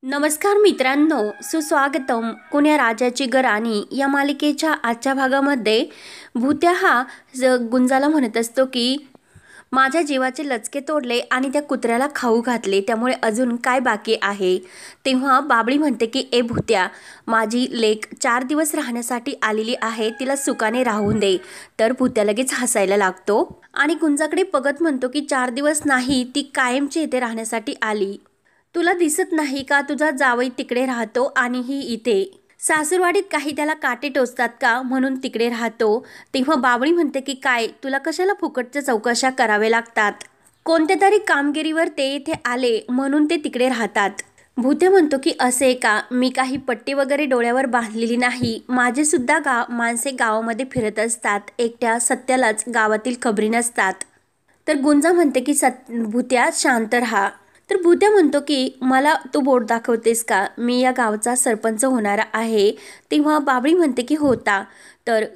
नमस्कार मित्रांनो, सुस्वागतम. कोण्या राजाची गराणी या मालिकेच्या आजच्या भागामध्ये भूत्या हा गुंजाला म्हणत असतो की माझ्या जीवाचे लचके तोडले आणि त्या कुत्र्याला खाऊ घातले, त्यामुळे अजून काय बाकी आहे. तेव्हा बाबळी म्हणते की ए भूत्या, माझी लेक 4 दिवस राहण्यासाठी आलेली आहे, तिला सुखाने राहून दे. तर भूत्या लगेच हसायला लागतो आणि गुंजाकडे बघत म्हणतो की 4 दिवस नाही, ती कायमची इथे राहण्यासाठी आली. तुला दिसत नाही का तुझा जावई तिकडे राहतो आणि ही इथे. सासूरवाडीत काही त्याला काटे टोचतात का म्हणून तिकडे राहतो. तेव्हा बाबळी म्हणते की काय तुला कशाला फुकटच्या चौकशा कराव्या लागतात. कोणत्या तरी कामगिरीवर ते इथे आले म्हणून ते तिकडे राहतात. भूत्या म्हणतो की असे का, मी काही पट्टी वगैरे डोळ्यावर बांधलेली नाही. माझे सुद्धा माणसे गावामध्ये फिरत असतात. एकट्या सत्यालाच गावातील खबरी नसतात. तर गुंजा म्हणते की भूत्या शांत राहा. तर भूत्या म्हणतो की मला तू बोट दाखवतेस का, मी या गावचा सरपंच होणार आहे. तेव्हा बाबळी म्हणते की होता. तर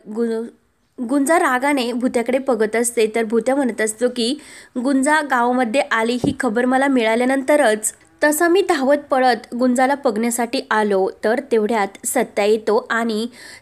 गुंजा रागाने भूत्याकडे बघत असते. तर भूत्या म्हणत असतो की गुंजा गावामध्ये आली ही खबर मला मिळाल्यानंतरच तसा मी धावत पळत गुंजाला बघण्यासाठी आलो. तर तेवढ्यात सत्या येतो आणि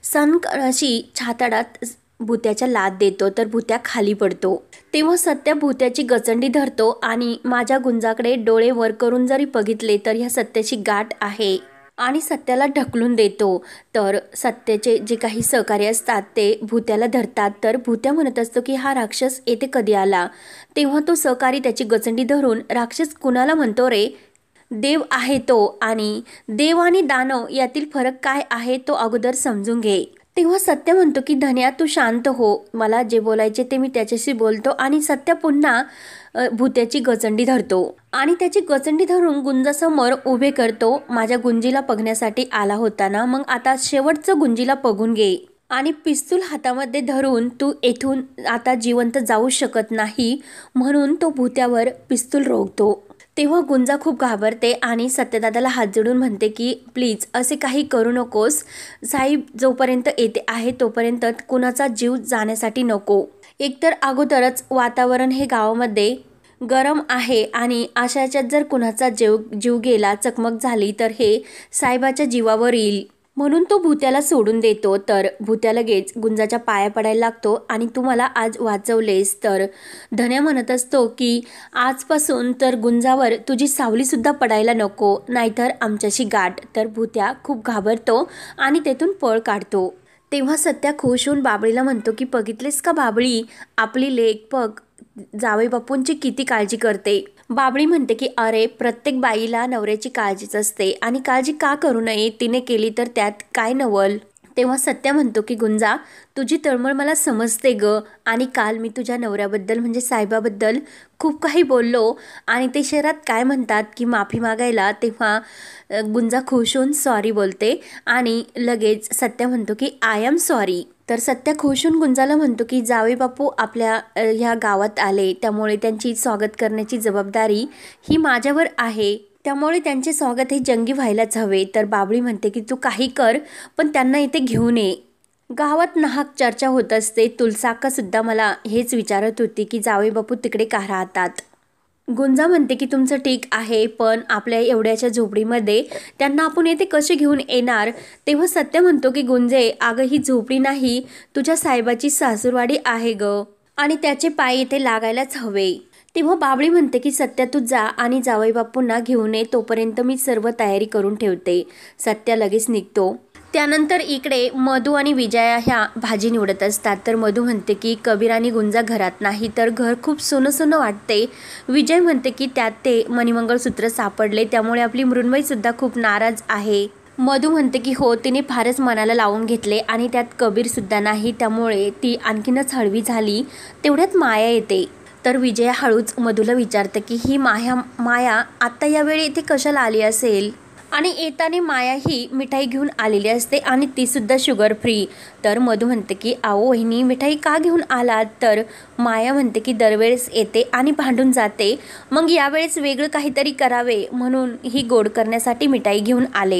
अशी छाताडात भूत्याच्या लात देतो. तर भूत्या खाली पडतो. तेव्हा सत्या भूत्याची गचंडी धरतो आणि माझ्या गुंजाकडे डोळे वर करून जरी बघितले तर ह्या सत्याची गाठ आहे आणि सत्याला ढकलून देतो. तर सत्याचे जे काही सहकारी असतात ते भूत्याला धरतात. तर भूत्या म्हणत असतो की हा राक्षस येथे कधी आला. तेव्हा तो सहकारी त्याची गचंडी धरून राक्षस कुणाला म्हणतो रे, देव आहे तो, आणि देव आणि दानव यातील फरक काय आहे तो अगोदर समजून घे. तेव्हा सत्य म्हणतो की धन्या तू शांत हो, मला जे बोलायचे ते मी त्याच्याशी बोलतो. आणि सत्य पुन्हा भूत्याची गचंडी धरतो आणि त्याची गचंडी धरून गुंजासमोर उभे करतो. माझ्या गुंजीला बघण्यासाठी आला होता ना, मग आता शेवटचं गुंजीला बघून घे. आणि पिस्तूल हातामध्ये धरून तू येथून आता जिवंत जाऊ शकत नाही म्हणून तो भूत्यावर पिस्तूल रोखतो. तेव्हा गुंजा खूप घाबरते आणि सत्यदादाला हात जोडून म्हणते की प्लीज असे काही करू नकोस. साहेब जोपर्यंत येते आहे तोपर्यंत कुणाचा जीव जाण्यासाठी नको. एकतर अगोदरच वातावरण हे गावामध्ये गरम आहे आणि अशाच्यात जर कुणाचा जीव गेला, चकमक झाली तर हे साहेबाच्या जीवावर येईल. म्हणून तो भूत्याला सोडून देतो. तर भूत्या लगेच गुंजाच्या पाया पडायला लागतो आणि तू मला आज वाचवलेस. तर धन्या म्हणत असतो की आजपासून तर गुंजावर तुझी सावली सुद्धा पडायला नको, नाहीतर आमच्याशी गाठ. तर भूत्या खूप घाबरतो आणि तेथून पळ काढतो. तेव्हा सत्या खुश होऊन बाबळीला म्हणतो की बघितलेस का बाबळी, आपली लेक बघ जावई बापूंची किती काळजी करते. बाबळी म्हणते की अरे प्रत्येक बाईला नवऱ्याची काळजीच असते आणि काळजी का करू नये, तिने केली तर त्यात काय नवल. तेव्हा सत्या म्हणतो की गुंजा तुझी तळमळ मला समजते ग, आणि काल मी तुझ्या नवऱ्याबद्दल म्हणजे साहेबाबद्दल खूप काही बोललो आणि ते शहरात काय म्हणतात की माफी मागायला. तेव्हा गुंजा खुश होऊन सॉरी बोलते आणि लगेच सत्या म्हणतो की आय एम सॉरी. तर सत्या खुश होऊन गुंजाला म्हणतो की जावई बापू आपल्या ह्या गावात आले, त्यामुळे त्यांची स्वागत करण्याची जबाबदारी ही माझ्यावर आहे, त्यामुळे त्यांचे स्वागत हे जंगी व्हायलाच हवे. तर बाबळी म्हणते की तू काही कर पण त्यांना इथे घेऊन ये. गावात नाहक चर्चा होत असते. तुलसाक्का सुद्धा मला हेच विचारत होती की जावई बापू तिकडे का राहतात. गुंजा म्हणते की तुमचं ठीक आहे, पण आपल्या एवढ्याच्या झोपडीमध्ये त्यांना आपण येथे कसे घेऊन येणार. तेव्हा सत्य म्हणतो की गुंजे अगं ही झोपडी नाही, तुझ्या साहेबाची सासूरवाडी आहे ग, आणि त्याचे पाय इथे लागायलाच हवे. तेव्हा बाबळी म्हणते की सत्या तू जा आणि जावई बापूंना घेऊन ये, तोपर्यंत मी सर्व तयारी करून ठेवते. सत्या लगेच निघतो. त्यानंतर इकडे मधू आणि विजया ह्या भाजी निवडत असतात. तर मधू म्हणते की कबीर आणि गुंजा घरात नाही, तर घर खूप सोनं वाटते. विजय म्हणते की त्यात ते मणिमंगळसूत्र सापडले, त्यामुळे आपली मृण्मयी सुद्धा खूप नाराज आहे. मधू म्हणते की हो, तिने फारच मनाला लावून घेतले आणि त्यात कबीर सुद्धा नाही, त्यामुळे ती आणखीनच हळवी झाली. तेवढ्यात माया येते. तर विजया हळूच मधूला विचारते की ही माया आत्ता यावेळी इथे कशाला आली असेल. आणि येताना माया ही मिठाई घेऊन आलेली असते आणि ती सुद्धा शुगर फ्री. तर मधू म्हणते की आओ वहिनी मिठाई का घेऊन आलात. तर माया म्हणते की दरवेळेस येते आणि भांडून जाते, मग यावेळेस वेगळं काहीतरी करावे म्हणून ही गोड करण्यासाठी मिठाई घेऊन आले.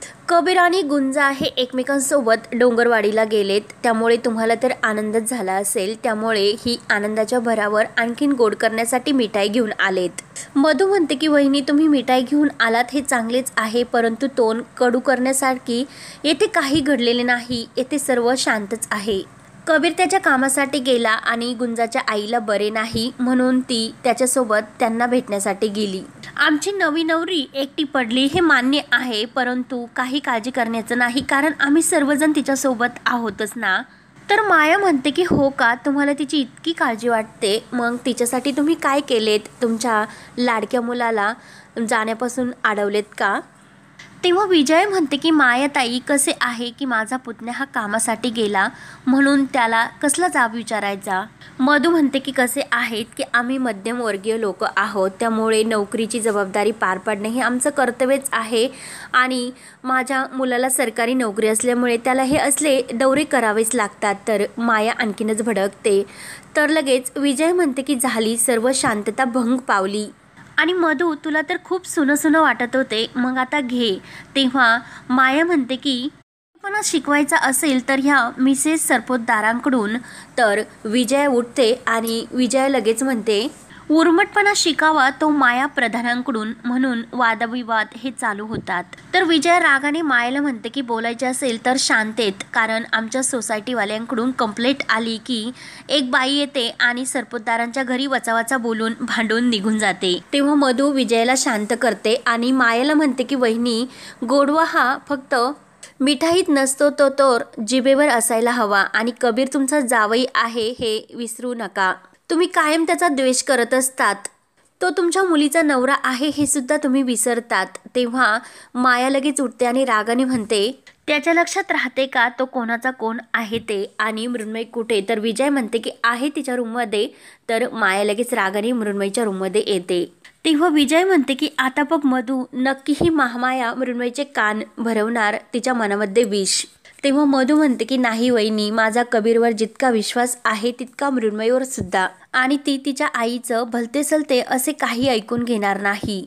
कबीर आणि गुंजा हे एकमेकांसोबत डोंगरवाडीला गेलेत, त्यामुळे तुम्हाला तर आनंदच झाला असेल। त्यामुळे ही आनंदाच्या भरावर आणखीन गोड करण्यासाठी मिठाई घेऊन आलेत। मधू म्हणते की वहिनी, तुम्ही मिठाई घेऊन आलात हे चांगलेच आहे, परंतु तोंड कडू करण्यासारखी येथे काही घडलेले नाही, येथे सर्व शांतच आहे। कबीर त्याच्या कामासाठी गेला आणि गुंजाच्या आईला बरे नाही म्हणून ती त्याच्यासोबत त्यांना भेटण्यासाठी गेली। आमची नवी नवरी एकटी पडली हे मान्य आहे, परंतु काही काळजी करण्याचं नाही, कारण आम्ही सर्वजण तिच्यासोबत आहोतच ना। तर माया म्हणते की हो का, तुम्हाला तिची इतकी काळजी वाटते, मग तिच्यासाठी तुम्ही काय केलेत? तुमच्या लाडक्या मुलाला जाण्यापासून अडवलेत का? तेव्हा विजय म्हणते की मायाताई, कसे आहे की माझा पुतण्या हा कामासाठी गेला म्हणून त्याला कसला जाब विचारायचा। मधू म्हणते की कसे आहेत की आम्ही मध्यमवर्गीय लोक आहोत, त्यामुळे नोकरीची जबाबदारी पार पाडणे हे आमचं कर्तव्यच आहे आणि माझ्या मुलाला सरकारी नोकरी असल्यामुळे त्याला हे असले दौरे करावेच लागतात। तर माया आणखीनच भडकते। तर लगेच विजय म्हणते की झाली, सर्व शांतता भंग पावली आणि मधू, तुला तर खूप सुनं वाटत होते, मग आता घे। तेव्हा माया म्हणते की पण शिकवायचा असेल तर ह्या मिसेस सरपोतदारांकडून। तर विजय उठते आणि विजय लगेच म्हणते उर्मटपणा शिकावा तो माया प्रधानांकडून, म्हणून वादविवाद हे चालू होतात। तर विजय रागाने मायाला म्हणते की बोलायचे असेल तर शांतेत, कारण आमच्या सोसायटीवाल्यांकडून कंप्लेंट आली की एक बाई येते आणि सरपोतदारांच्या घरी वचावचा बोलून भांडून निघून जाते। तेव्हा मधू विजयला शांत करते आणि मायाला म्हणते की वहिनी, गोडवा हा फक्त मिठाईत नसतो, तो तर जिभेवर असायला हवा आणि कबीर तुमचा जावई आहे हे विसरू नका। तुम्ही कायम त्याचा द्वेष करत असतात, तो तुमच्या मुलीचा नवरा आहे हे सुद्धा तुम्ही विसरतात। तेव्हा माया लगेच उठते आणि रागाने म्हणते त्याच्या लक्षात राहते का तो कोणाचा कोण आहे ते, आणि मृण्मयी कुठे? तर विजय म्हणते की आहे तिच्या रूममध्ये। तर माया लगेच रागाने मृण्मयीच्या रूममध्ये येते। तेव्हा विजय म्हणते की आता बघ मधू, नक्की ही महामाया मृण्मयीचे कान भरवणार, तिच्या मनामध्ये विष। तेव्हा मधू म्हणते की नाही वहिनी, माझा कबीरवर जितका विश्वास आहे तितका मृण्मयीवर सुद्धा, आणि ती तिच्या आईचं भलते सलते असे काही ऐकून घेणार नाही।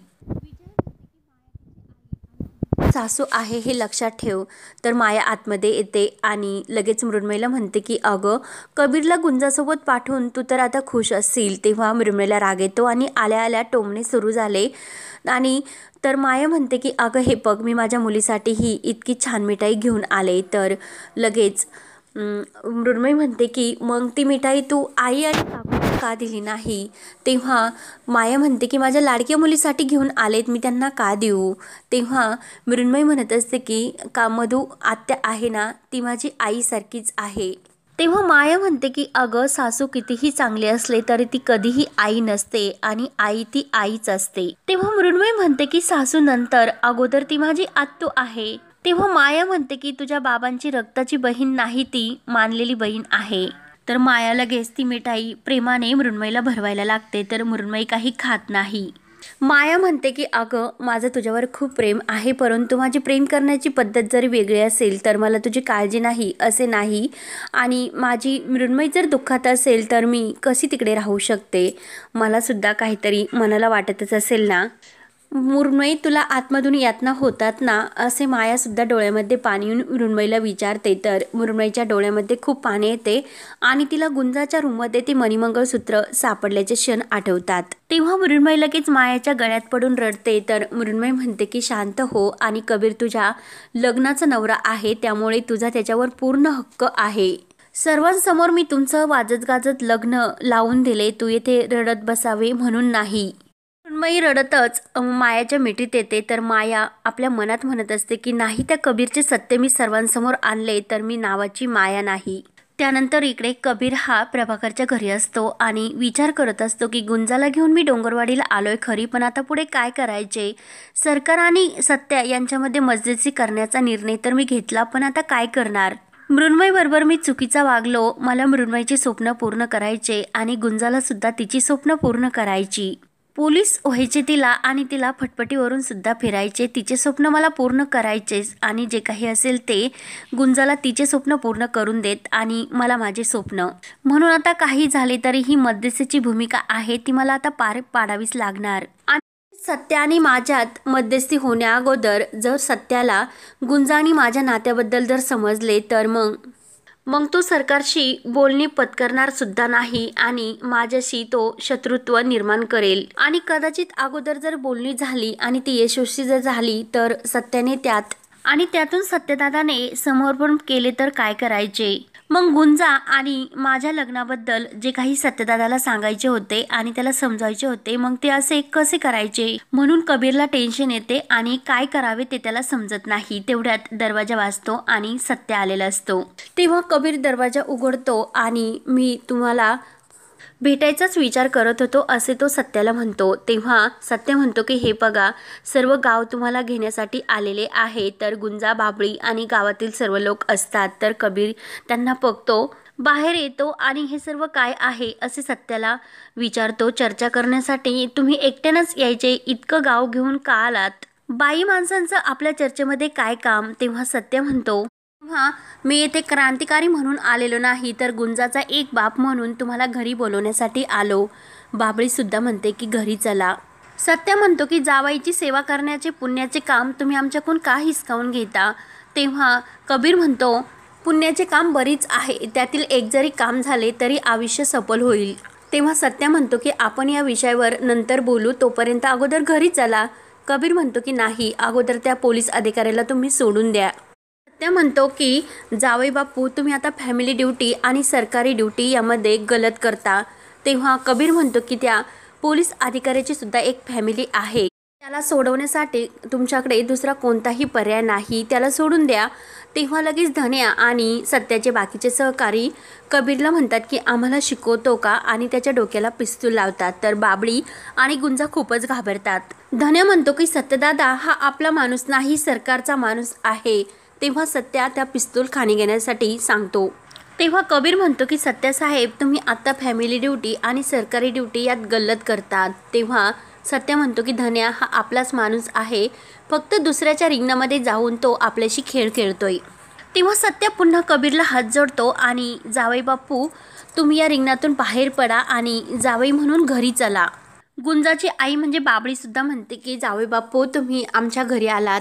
सासू आहे हे लक्षात ठेव। तर माया आतमध्ये येते आणि लगेच मृण्मयीला म्हणते की अगं, कबीरला गुंजासोबत पाठवून तू तर आता खुश असशील। तेव्हा मृण्मयीला राग येतो आणि आल्या आल्या टोमणे सुरू झाले आणि तर माया म्हणते की अगं हे बघ, मी माझ्या मुलीसाठी ही इतकी छान मिठाई घेऊन आले। तर लगेच मृण्मयी म्हणते की मग ती मिठाई तू आई आणि काकूला का दिली नाही? तेव्हा माया म्हणते की माझ्या लाडक्या मुलीसाठी घेऊन आलेत, मी त्यांना का देऊ? तेव्हा मृण्मयी म्हणत असते की का मधू आत्या आहे ना, ती माझी आईसारखीच आहे। तेव्हा माया म्हणते की अगं, सासू कितीही चांगली असले तरी ती कधीही आई नसते आणि आई ती आईच असते। तेव्हा मृण्मयी म्हणते की सासू नंतर, अगोदर ती माझी आत्तू आहे। तेव्हा माया म्हणते की तुझ्या बाबांची रक्ताची बहीण नाही, ती मानलेली बहीण आहे। तर माया लगेच ती मिठाई प्रेमाने मृण्मयीला भरवायला लागते। तर मृण्मयी काही खात नाही। माया म्हणते की अगं, माझं तुझ्यावर खूप प्रेम आहे, परंतु माझी प्रेम करण्याची पद्धत जरी वेगळी असेल तर मला तुझी काळजी नाही असे नाही, आणि माझी मृण्मयी जर दुःखात असेल तर मी कशी तिकडे राहू शकते? मला सुद्धा काहीतरी मनाला वाटतच असेल ना। मृण्मयी, तुला आतमधून यातना होतात ना? असे माया सुद्धा डोळ्यामध्ये पाणी येऊन मृण्मयीला विचारते। तर मृण्मयीच्या डोळ्यामध्ये खूप पाणी येते आणि तिला गुंजाच्या रूममध्ये ते मणिमंगळसूत्र सापडल्याचे क्षण आठवतात। तेव्हा मृण्मयी लगेच मायाच्या गळ्यात पडून रडते। तर मृण्मयी म्हणते की शांत हो, आणि कबीर तुझ्या लग्नाचा नवरा आहे, त्यामुळे तुझा त्याच्यावर पूर्ण हक्क आहे। सर्वांसमोर मी तुमचं वाजत गाजत लग्न लावून दिले, तू येथे रडत बसावे म्हणून नाही। मृण्मयी रडतच मायाच्या मिठीत येते। तर माया आपल्या मनात म्हणत असते की नाही, त्या कबीरचे सत्य मी सर्वांसमोर आणले तर मी नावाची माया नाही। त्यानंतर इकडे कबीर हा प्रभाकरच्या घरी असतो आणि विचार करत असतो की गुंजाला घेऊन मी डोंगरवाडीला आलोय खरी, पण आता पुढे काय करायचे? सरकार आणि सत्या यांच्यामध्ये मजलिसी करण्याचा निर्णय तर मी घेतला, पण आता काय करणार? मृण्मयी बरोबर मी चुकीचा वागलो। मला मृण्मयीचे स्वप्न पूर्ण करायचे आणि गुंजाला सुद्धा तिची स्वप्न पूर्ण करायची। पोलीस व्हायचे तिला आणि तिला फटफटीवरून सुद्धा फिरायचे। तिचे स्वप्न मला पूर्ण करायचेच, आणि जे काही असेल ते गुंजाला तिचे स्वप्न पूर्ण करून देत आणि मला माझे स्वप्न। म्हणून आता काही झाले तरी ही मध्यस्थीची भूमिका आहे ती मला आता पार पाडावीच लागणार। सत्या आणि माझ्यात मध्यस्थी होण्याअगोदर जर सत्याला गुंजा आणि माझ्या नात्याबद्दल जर समजले तर मग तो सरकारशी बोलणी पत्करणार सुद्धा नाही आणि माझ्याशी तो शत्रुत्व निर्माण करेल। आणि कदाचित अगोदर जर बोलणी झाली आणि ती यशस्वी जर झाली तर सत्याने त्यातून सत्यदादाने समर्पण केले तर काय करायचे। मग गुंजा आणि माझ्या लग्नाबद्दल जे काही सत्यदादाला सांगायचे होते आणि त्याला समजायचे होते मग ते असे कसे करायचे, म्हणून कबीरला टेन्शन येते आणि काय करावे ते त्याला समजत नाही। तेवढ्यात दरवाजा वाजतो आणि सत्य आलेला असतो। तेव्हा कबीर दरवाजा उघडतो आणि मी तुम्हाला भेटायचाच विचार करत होतो असे तो सत्याला म्हणतो। तेव्हा सत्य म्हणतो की हे बघा, सर्व गाव तुम्हाला घेण्यासाठी आलेले आहे। तर गुंजा, बाबळी आणि गावातील सर्व लोक असतात। तर कबीर त्यांना बघतो, बाहेर येतो आणि हे सर्व काय आहे असे सत्याला विचारतो। चर्चा करण्यासाठी तुम्ही एकट्यानेच यायचे, इतकं गाव घेऊन का आलात? बाई माणसांचं आपल्या चर्चेमध्ये काय काम? तेव्हा सत्य म्हणतो, मी येथे क्रांतिकारी म्हणून आलेलो नाही तर गुंजाचा एक बाप म्हणून तुम्हाला घरी बोलवण्यासाठी आलो। बाबळी सुद्धा म्हणते की घरी चला। सत्य म्हणतो की जावाईची सेवा करण्याचे पुण्याचे काम तुम्ही आमच्याकडून का हिसकावून घेता? तेव्हा कबीर म्हणतो, पुण्याचे काम बरीच आहे, त्यातील एक जरी काम झाले तरी आयुष्य सफल होईल। तेव्हा सत्य म्हणतो की आपण या विषयावर नंतर बोलू, तोपर्यंत अगोदर घरी चला। कबीर म्हणतो की नाही, अगोदर त्या पोलीस अधिकाऱ्याला तुम्ही सोडून द्या। सत्य म्हणतो की जावई बापू, तुम्ही आता फॅमिली ड्युटी आणि सरकारी ड्युटी यामध्ये गलत करता। तेव्हा कबीर म्हणतो की त्या पोलीस अधिकाऱ्याची सुद्धा एक फॅमिली आहे, त्याला सोडवण्यासाठी तुमच्याकडे दुसरा कोणताही पर्याय नाही, त्याला सोडून द्या। तेव्हा लगेच धन्या आणि सत्याचे बाकीचे सहकारी कबीरला म्हणतात की आम्हाला शिकवतो का, आणि त्याच्या डोक्याला पिस्तूल लावतात। तर बाबळी आणि गुंजा खूपच घाबरतात। धन्या म्हणतो की सत्यदादा हा आपला माणूस नाही, सरकारचा माणूस आहे। तेव्हा सत्या त्या पिस्तूल खाणी घेण्यासाठी सांगतो। तेव्हा कबीर म्हणतो की सत्यासाहेब, तुम्ही आता फॅमिली ड्युटी आणि सरकारी ड्युटी यात गल्लत करतात। तेव्हा सत्य म्हणतो की धन्या हा आपलाच माणूस आहे, फक्त दुसऱ्याच्या रिंगणामध्ये जाऊन तो आपल्याशी खेळ खेळतोय। तेव्हा सत्य पुन्हा कबीरला हात जोडतो आणि जावई बापू, तुम्ही या रिंगणातून बाहेर पडा आणि जावई म्हणून घरी चला। गुंजाची आई म्हणजे बाबळी सुद्धा म्हणते की जावई बापू, तुम्ही आमच्या घरी आलात,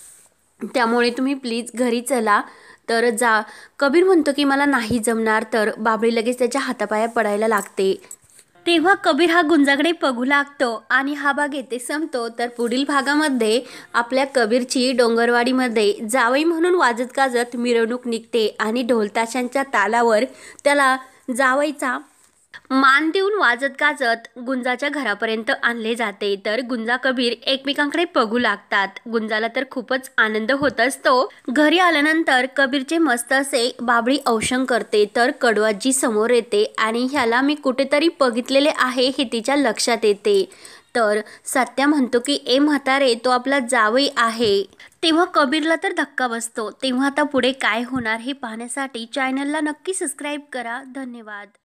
त्यामुळे तुम्ही प्लीज घरी चला। तर कबीर म्हणतो की मला नाही जमणार। तर बाबळी लगेच त्याच्या हातापाया पडायला लागते। तेव्हा कबीर हा गुंजाकडे बघू लागतो आणि हा भाग येथे संपतो। तर पुढील भागामध्ये आपल्या कबीरची डोंगरवाडीमध्ये जावई म्हणून वाजत गाजत मिरवणूक निघते आणि ढोलताशांच्या तालावर त्याला जावईचा मान देऊन वाजत गाजत गुंजाच्या घरापर्यंत आणले जाते। तर गुंजा कबीर एकमेकांकडे बघू लागतात। गुंजाला तर खूपच आनंद होत असतो। घरी आल्यानंतर कबीरचे मस्त असे बाबळी औषण करते। तर कडवाजी समोर येते आणि ह्याला मी कुठेतरी बघितलेले आहे हे तिच्या लक्षात येते। तर सत्या म्हणतो की ए म्हातारे, तो आपला जावई आहे। तेव्हा कबीरला तर धक्का बसतो। तेव्हा आता पुढे काय होणार हे पाहण्यासाठी चॅनलला नक्की सबस्क्राईब करा। धन्यवाद।